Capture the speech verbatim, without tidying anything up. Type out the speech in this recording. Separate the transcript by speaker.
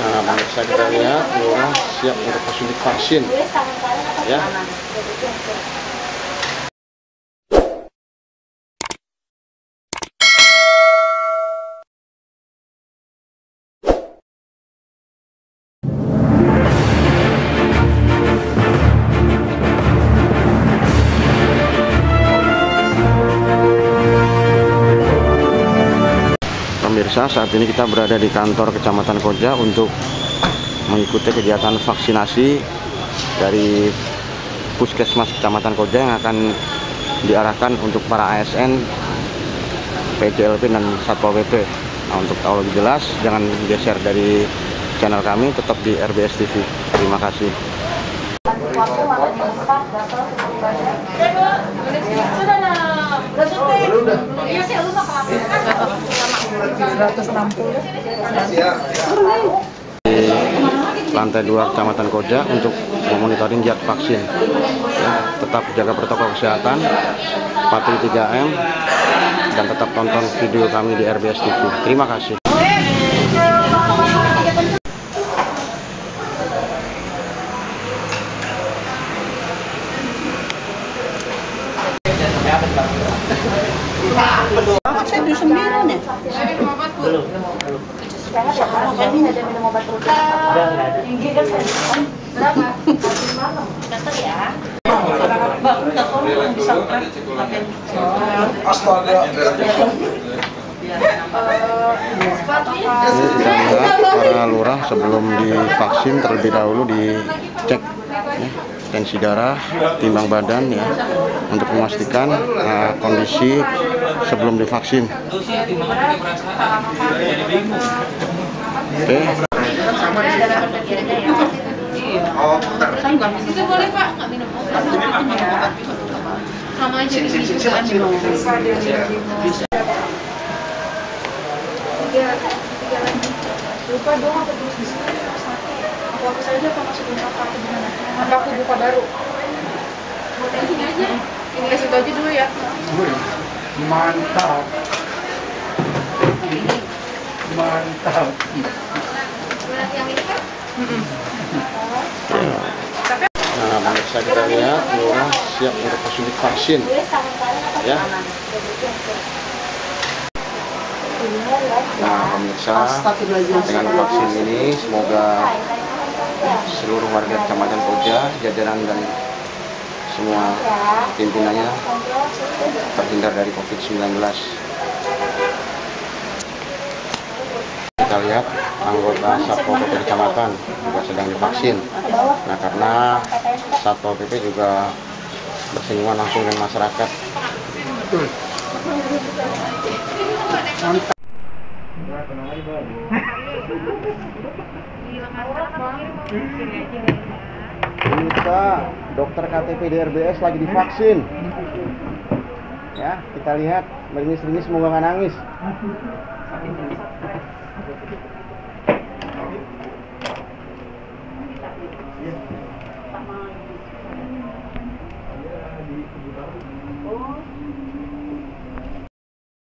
Speaker 1: Nah, pemirsa, kita lihat Lurah siap untuk disuntik vaksin, ya. Pemirsa, saat ini kita berada di kantor Kecamatan Koja untuk mengikuti kegiatan vaksinasi dari Puskesmas Kecamatan Koja yang akan diarahkan untuk para A S N, P J L P dan Satpol P P. Nah, untuk tahu lebih jelas, jangan geser dari channel kami, tetap di R B S T V. Terima kasih.
Speaker 2: seratus enam puluh
Speaker 1: Di lantai dua Kecamatan Koja untuk memonitoring giat vaksin, ya, tetap jaga protokol kesehatan, patuhi tiga M, dan tetap tonton video kami di R B S T V. Terima kasih.
Speaker 2: saya di sembilan ya? Belum. Sekarang kan ini ada minum obat rutin. Tinggi kan berapa? Kata ya.
Speaker 1: Astaga. Ini kita lihat para lurah sebelum divaksin terlebih dahulu dicek, ya, tensi darah, timbang badan, ya, untuk memastikan uh, kondisi sebelum divaksin. Oke.
Speaker 3: Oh, itu boleh Pak, nggak minum obat. Sama aja minum. Tiga, tiga lagi. Lupa dong apa tulis di sini. Aku apa saja apa masukin apa aku gimana? Apa aku buka baru? Buat yang sini aja. Ini kasih tau aja dulu ya.
Speaker 4: Mantap. Mantap.
Speaker 3: Yang ini kan?
Speaker 1: Nah, pemirsa, kita lihat Lurah siap untuk disuntik vaksin, ya. Nah, pemirsa, dengan vaksin ini semoga seluruh warga Kecamatan Koja, jajaran dan semua pimpinannya terhindar dari COVID sembilan belas. Kita lihat anggota Satpol P P Kecamatan juga sedang divaksin. Nah, karena Satpol P P juga bersinggungan langsung dengan masyarakat. Kita dokter K T P di R B S lagi divaksin. Ya, kita lihat meringis-ringis, semoga nggak nangis.